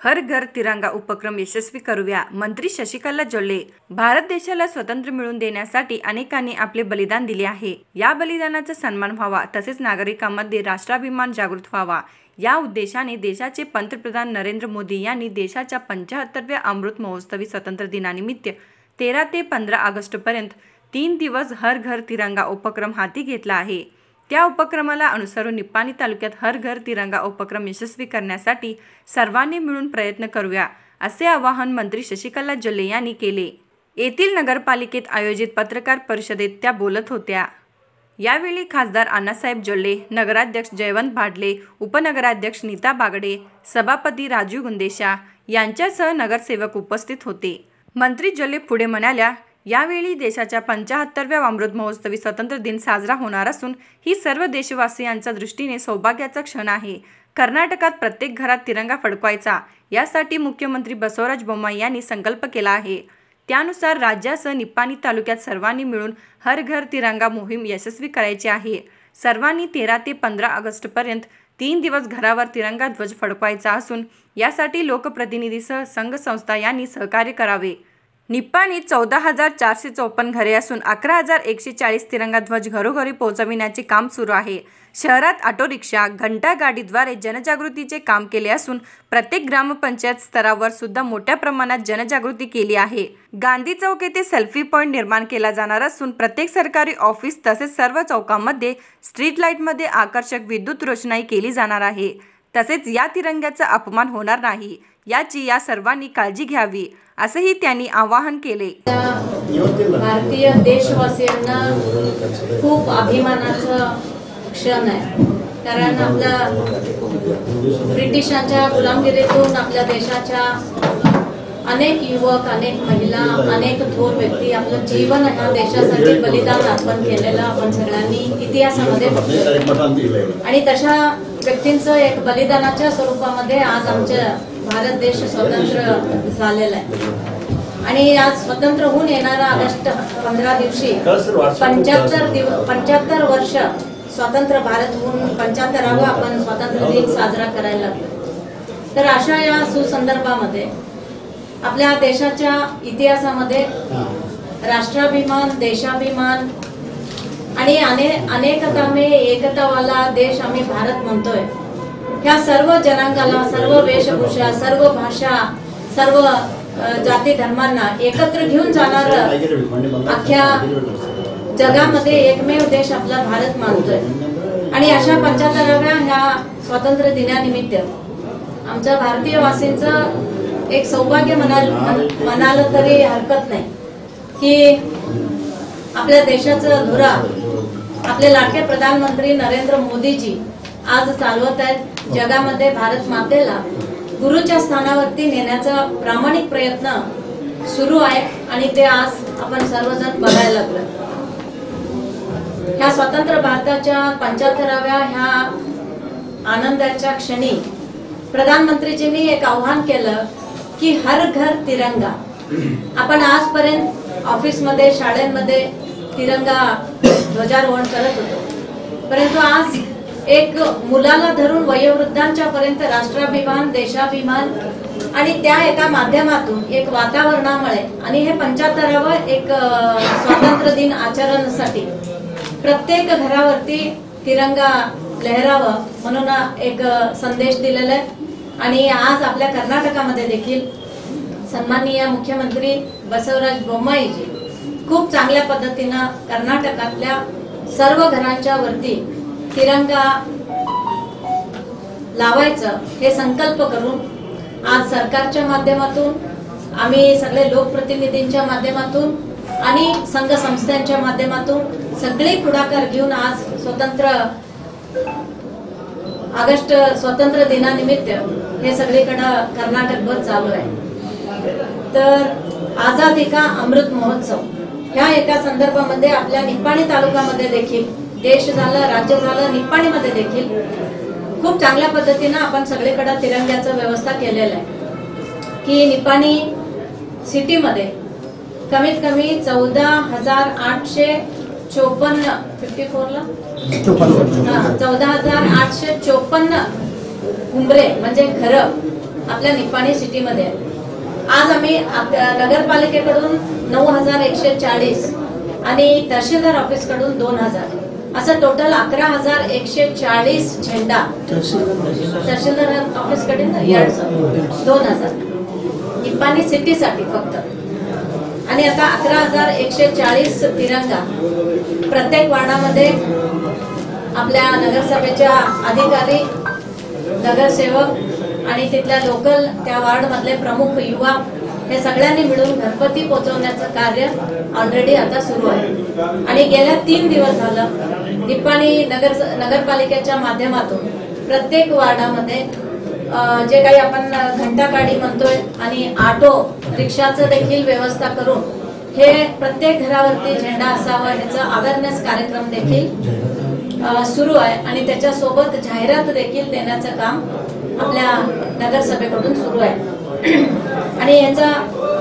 हर घर तिरंगा उपक्रम यशस्वी करूया. मंत्री शशिकला जोल्ले. भारत देशाला स्वातंत्र्य मिळवून देण्यासाठी अनेकांनी आपले बलिदान दिले आहे. या बलिदानाचा सन्मान व्हावा तसेच नागरिकांमध्ये राष्ट्राभिमान जागृत व्हावा या उद्देशाने देशाचे पंतप्रधान नरेंद्र मोदी यांनी देशाच्या 75व्या अमृत महोत्सवी स्वातंत्र्य दिनानिमित्त 13 ते 15 ऑगस्टपर्यंत 3 दिवस हर घर तिरंगा उपक्रम हाती घेतला आहे. त्या उपक्रमाला अनुसरून निप्पाणी तालुक्यात हर घर तिरंगा उपक्रम यशस्वी करण्यासाठी सर्वांनी मिळून प्रयत्न करूया असे आवाहन मंत्री शशिकला जोल्ले यांनी केले. येथील नगरपालिकेत आयोजित पत्रकार परिषदेत त्या बोलत होत्या. यावेळी खासदार अण्णासाहेब जोल्ले, नगराध्यक्ष जयवंत भाडले, उपनगराध्यक्ष नीता बागडे, सभापती राजू गुंदेशा यांच्यासह नगरसेवक उपस्थित होते. मंत्री जोल्ले पुढे म्हणाल्या, यावेळी देशाच्या 75व्या अमृत महोत्सवी स्वातंत्र्य दिन साजरा होणार असून ही सर्व देशवासियांच्या दृष्टीने सौभाग्याचा क्षण आहे. कर्नाटकात प्रत्येक घरात तिरंगा फडकवायचा यासाठी मुख्यमंत्री बसवराज बोम्माई यांनी संकल्प केला आहे. त्यानुसार राज्यासह निप्पाणी तालुक्यात सर्वांनी मिळून हर घर तिरंगा मोहीम यशस्वी करायची आहे. सर्वांनी 13 ते 15 ऑगस्टपर्यंत 3 दिवस घरावर तिरंगा ध्वज फडकवायचा असून यासाठी लोकप्रतिनिधीसह संघ संस्था यांनी सहकार्य करावे. निप्पाणीत 14,454 घरे असून 11,140 तिरंगा ध्वज घरोघरी पोहोचविण्याचे काम सुरू आहे. शहरात ऑटो रिक्षा, घंटा गाडीद्वारे जनजागृतीचे काम केले असून प्रत्येक ग्रामपंचायत स्तरावर सुद्धा मोठ्या प्रमाणात जनजागृती केली आहे. गांधी चौक येथे सेल्फी पॉइंट निर्माण केला जाणार असून प्रत्येक सरकारी ऑफिस तसेच सर्व चौकांमध्ये स्ट्रीट लाईटमध्ये आकर्षक विद्युत रोषणाई केली जाणार आहे. तसेच या तिरंग्याचा अपमान होणार नाही याची या सर्वांनी काळजी घ्यावी असेही त्यांनी आवाहन केले. भारतीय देशवासियांना खूप अभिमानाचा क्षण आहे, कारण आपल्या ब्रिटिशांच्या गुलामगिरीतून आपल्या देशाच्या अनेक युवक, अनेक महिला, अनेक थोर व्यक्ती आपलं जीवन ह्या देशासाठी बलिदान अर्पण केलेलं आपण सगळ्यांनी इतिहासामध्ये बघतो. आणि तशा व्यक्तींचं एक बलिदानाच्या स्वरूपामध्ये आज आमच्या भारत देश स्वतंत्र झालेला आहे. आणि आज स्वतंत्र होऊन येणारा ऑगस्ट 15 दिवशी 75 वर्ष स्वतंत्र भारत होऊन 75वा आपण स्वातंत्र्य दिन साजरा करायला लागलो. तर अशा या सुसंदर्भामध्ये आपल्या देशाच्या इतिहासामध्ये राष्ट्राभिमान, देशाभिमान आणि अनेकता में एकतावाला देश आम्ही भारत म्हणतोय. ह्या सर्व जनांगाला, सर्व वेशभूषा, सर्व भाषा, सर्व जाती धर्मांना एकत्र घेऊन जाणार अख्ख्या जगामध्ये एकमेव देश आपला भारत मानतोय. आणि अशा 75व्या ह्या स्वातंत्र्य दिनानिमित्त आमच्या भारतीय वासींचं एक सौभाग्य म्हणालं तरी हरकत नाही की आपल्या देशाचं धुरा आपले लाडके प्रधानमंत्री नरेंद्र मोदीजी आज चालवत आहेत. जगामध्ये भारत मातेला गुरुच्या स्थानावरती नेण्याचा प्रामाणिक प्रयत्न सुरू आहे आणि ते आज आपण सर्वजण बघायला लागलो. ह्या स्वतंत्र भारताच्या 75व्या ह्या आनंदाच्या क्षणी प्रधानमंत्रीजींनी एक आव्हान केलं की हर घर तिरंगा. आपण आजपर्यंत ऑफिसमध्ये, शाळेमध्ये तिरंगा ध्वजारोहण करत होतो, परंतु आज एक मुलाला धरून वयोवृद्धांच्या पर्यंत राष्ट्राभिमान, देशाभिमान आणि त्या एका माध्यमातून एक वातावरणामुळे आणि हे 75वा एक स्वातंत्र्य दिन आचरणासाठी प्रत्येक घरावरती तिरंगा लहरावं म्हणून एक संदेश दिलेला आहे. आणि आज आपल्या कर्नाटकामध्ये देखील सन्माननीय मुख्यमंत्री बसवराज बोम्माईजी खूप चांगल्या पद्धतीनं कर्नाटकातल्या सर्व घरांच्या वरती तिरंगा लावायचं हे संकल्प करून आज सरकारच्या माध्यमातून, आम्ही सगळे लोकप्रतिनिधींच्या माध्यमातून आणि संघ संस्थांच्या माध्यमातून सगळे पुढाकार घेऊन आज ऑगस्ट स्वातंत्र्य दिनानिमित्त हे सगळीकडे कर्नाटकभर चालू आहे. तर आझादी का अमृत महोत्सव ह्या एका संदर्भामध्ये आपल्या निप्पाणी तालुक्यामध्ये देखील, देश झालं, राज्य झालं, निप्पाणीमध्ये देखील खूप चांगल्या पद्धतीनं आपण सगळीकडे तिरंग्याचं व्यवस्था केलेलं आहे की निप्पाणी सिटीमध्ये कमीत कमी 14,854 घुमरे म्हणजे घरं आपल्या निप्पाणी सिटीमध्ये आहे. आज आम्ही नगरपालिकेकडून 9,140 आणि तहसीलदार ऑफिसकडून 2,000 असं टोटल 11,140 झेंडा तहसीलदार ऑफिसकडे 2,000 निप्पाणी सिटीसाठी फक्त. आणि आता 11,140 तिरंगा प्रत्येक वार्डामध्ये आपल्या नगरसभेच्या अधिकारी, नगरसेवक आणि तिथल्या लोकल त्या वार्ड मधले प्रमुख युवा हे सगळ्यांनी मिळून घरपती पोहोचवण्याचं कार्य ऑलरेडी आता सुरू आहे. आणि गेल्या 3 दिवस झालं निप्पाणी नगरपालिकेच्या माध्यमातून प्रत्येक वार्डामध्ये जे काही आपण घंटागाडी म्हणतोय आणि ऑटो रिक्षाचं देखील व्यवस्था करून हे प्रत्येक घरावरती झेंडा असावा ह्याचा अवेअरनेस कार्यक्रम देखील सुरू आहे. आणि त्याच्यासोबत जाहिरात देखील देण्याचं काम आपल्या नगरसभेकडून सुरू आहे. आणि याचा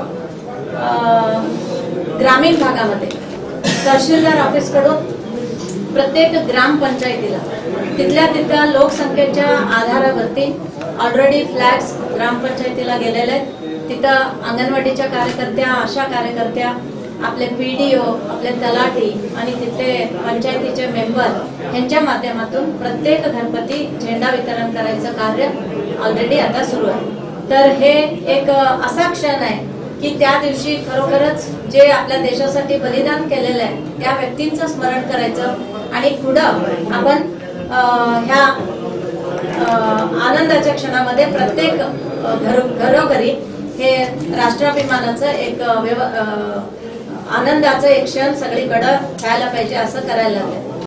ग्रामीण भागामध्ये तहसीलदार ऑफिसकडून प्रत्येक ग्रामपंचायतीला तिथल्या लोकसंख्येच्या आधारावरती ऑलरेडी फ्लॅग्स ग्रामपंचायतीला गेलेले आहेत. तिथं अंगणवाडीच्या कार्यकर्त्या, आशा कार्यकर्त्या, आपले PDO, आपले तलाठी आणि तिथले पंचायतीचे मेंबर यांच्या माध्यमातून प्रत्येक घरपती झेंडा वितरण करायचं कार्य ऑलरेडी आता सुरू आहे. तर हे एक असा क्षण आहे की त्या दिवशी खरोखरच जे आपल्या देशासाठी बलिदान केलेलं आहे त्या व्यक्तींचं स्मरण करायचं आणि पुढं आपण ह्या आनंदाच्या क्षणामध्ये प्रत्येक घरोघरी हे राष्ट्राभिमानाचं एक आनंदाचं एक क्षण सगळीकडे व्हायला पाहिजे असं करायला लागलं.